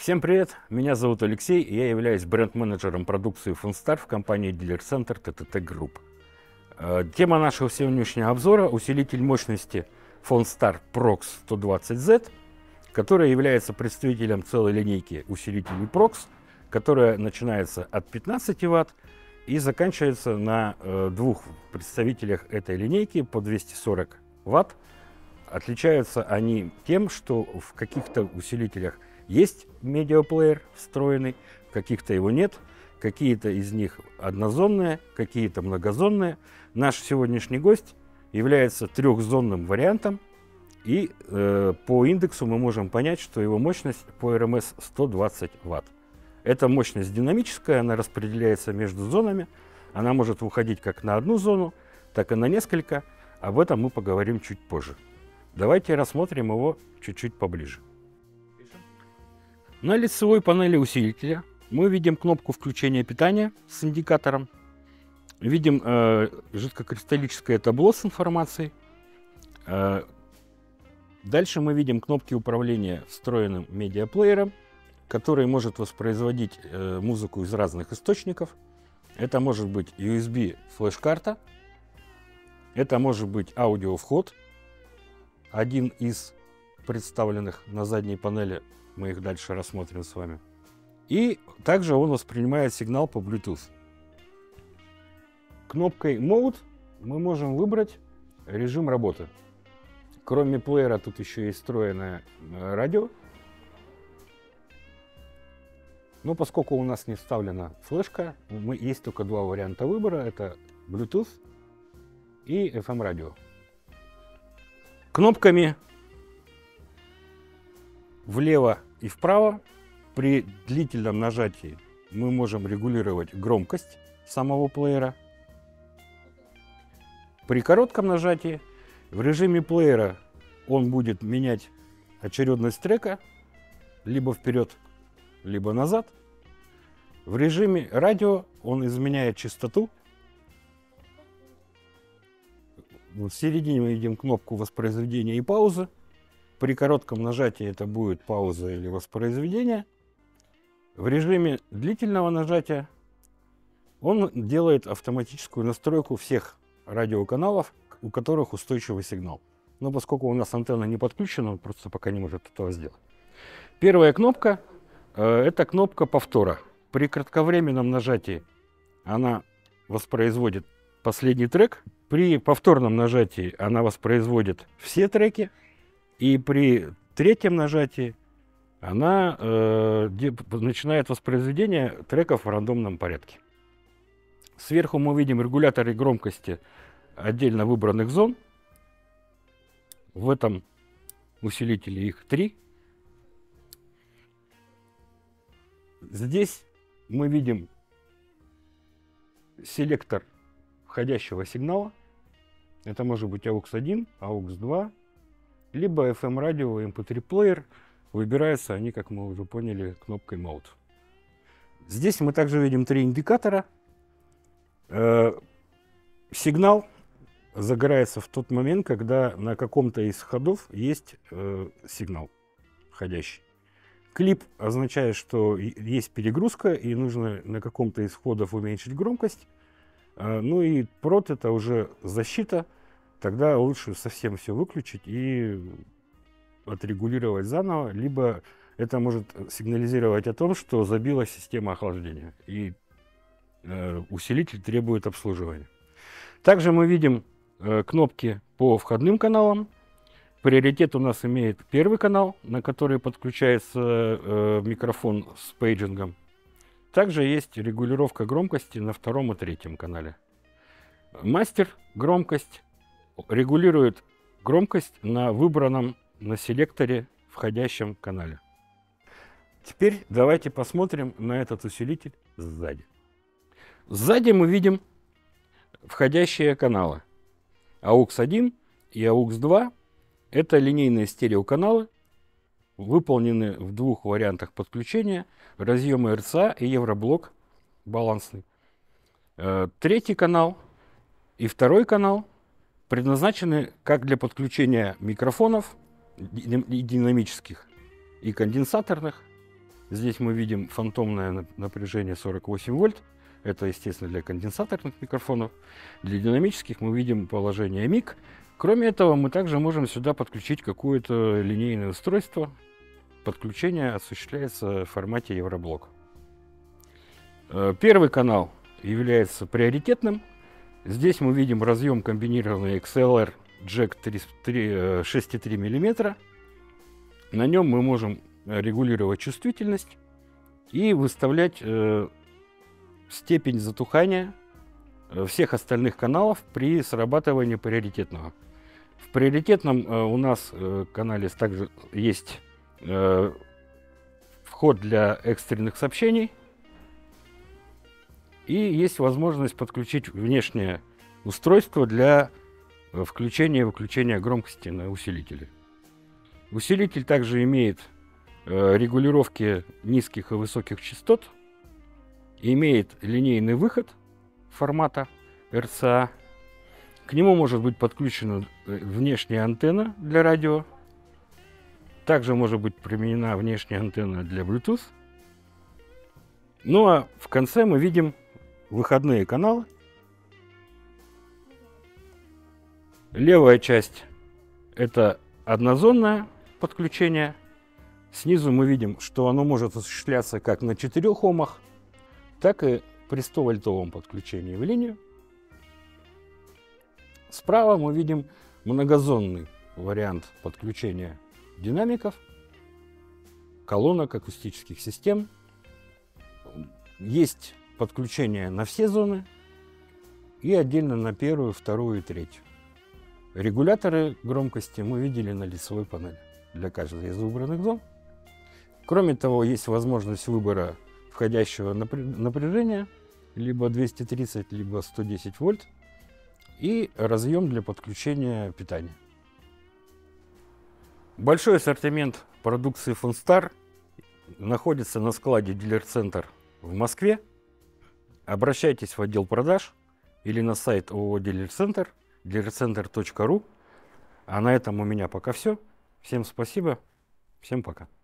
Всем привет! Меня зовут Алексей, и я являюсь бренд-менеджером продукции Phonstar в компании Dealer Center TTT Group. Тема нашего сегодняшнего обзора – усилитель мощности Phonstar Prox 120Z, который является представителем целой линейки усилителей Prox, которая начинается от 15 Вт и заканчивается на двух представителях этой линейки по 240 Вт. Отличаются они тем, что в каких-то усилителях есть медиаплеер встроенный, в каких-то его нет, какие-то из них однозонные, какие-то многозонные. Наш сегодняшний гость является трехзонным вариантом, и по индексу мы можем понять, что его мощность по РМС 120 Вт. Эта мощность динамическая, она распределяется между зонами, она может выходить как на одну зону, так и на несколько. Об этом мы поговорим чуть позже. Давайте рассмотрим его чуть-чуть поближе. На лицевой панели усилителя мы видим кнопку включения питания с индикатором, видим жидкокристаллическое табло с информацией. Дальше мы видим кнопки управления встроенным медиаплеером, который может воспроизводить музыку из разных источников. Это может быть USB флеш-карта, это может быть аудиовход, один из представленных на задней панели. Мы их дальше рассмотрим с вами. И также он воспринимает сигнал по Bluetooth. Кнопкой Mode мы можем выбрать режим работы. Кроме плеера тут еще есть встроенное радио. Но поскольку у нас не вставлена флешка, есть только два варианта выбора. Это Bluetooth и FM радио. Кнопками влево и вправо при длительном нажатии мы можем регулировать громкость самого плеера. При коротком нажатии в режиме плеера он будет менять очередность трека либо вперед, либо назад. В режиме радио он изменяет частоту. В середине мы видим кнопку воспроизведения и паузы. При коротком нажатии это будет пауза или воспроизведение. В режиме длительного нажатия он делает автоматическую настройку всех радиоканалов, у которых устойчивый сигнал. Но поскольку у нас антенна не подключена, он просто пока не может этого сделать. Первая кнопка это кнопка повтора. При кратковременном нажатии она воспроизводит последний трек. При повторном нажатии она воспроизводит все треки. И при третьем нажатии она начинает воспроизведение треков в рандомном порядке. Сверху мы видим регуляторы громкости отдельно выбранных зон. В этом усилителе их 3. Здесь мы видим селектор входящего сигнала. Это может быть AUX 1, AUX 2. Либо FM радио, MP3 плеер. Выбираются они, как мы уже поняли, кнопкой Mode. Здесь мы также видим 3 индикатора. Сигнал загорается в тот момент, когда на каком-то из ходов есть сигнал входящий. Клип означает, что есть перегрузка и нужно на каком-то из входов уменьшить громкость. Ну и прод — это уже защита. Тогда лучше совсем все выключить и отрегулировать заново, либо это может сигнализировать о том, что забилась система охлаждения, и усилитель требует обслуживания. Также мы видим кнопки по входным каналам. Приоритет у нас имеет первый канал, на который подключается микрофон с пейджингом. Также есть регулировка громкости на втором и третьем канале. Мастер громкость регулирует громкость на выбранном на селекторе входящем канале. Теперь давайте посмотрим на этот усилитель сзади. Сзади мы видим входящие каналы. AUX 1 и AUX 2 – это линейные стереоканалы, выполнены в двух вариантах подключения: разъемы RCA и евроблок балансный. Третий канал и второй канал предназначены как для подключения микрофонов и динамических, и конденсаторных, Здесь мы видим фантомное напряжение 48 вольт. Это, естественно, для конденсаторных микрофонов. Для динамических мы видим положение мик. Кроме этого, мы также можем сюда подключить какое-то линейное устройство. Подключение осуществляется в формате Евроблок. Первый канал является приоритетным. Здесь мы видим разъем комбинированный XLR джек 6,3 мм. На нем мы можем регулировать чувствительность и выставлять степень затухания всех остальных каналов при срабатывании приоритетного. В приоритетном у нас канале также есть вход для экстренных сообщений. И есть возможность подключить внешнее устройство для включения и выключения громкости на усилителе. Усилитель также имеет регулировки низких и высоких частот, имеет линейный выход формата RCA. К нему может быть подключена внешняя антенна для радио. Также может быть применена внешняя антенна для Bluetooth. Ну а в конце мы видим выходные каналы. Левая часть — это однозонное подключение. Снизу мы видим, что оно может осуществляться как на 4 омах, так и при 100-вольтовом подключении в линию. Справа мы видим многозонный вариант подключения динамиков, колонок, акустических систем. Есть подключение на все зоны и отдельно на первую, вторую и третью. Регуляторы громкости мы видели на лицевой панели для каждой из выбранных зон. Кроме того, есть возможность выбора входящего напряжения, либо 230, либо 110 вольт, и разъем для подключения питания. Большой ассортимент продукции Funstar находится на складе Dealer Center в Москве. Обращайтесь в отдел продаж или на сайт ООО Dealer Center, dealercenter.ru. А на этом у меня пока все. Всем спасибо, всем пока.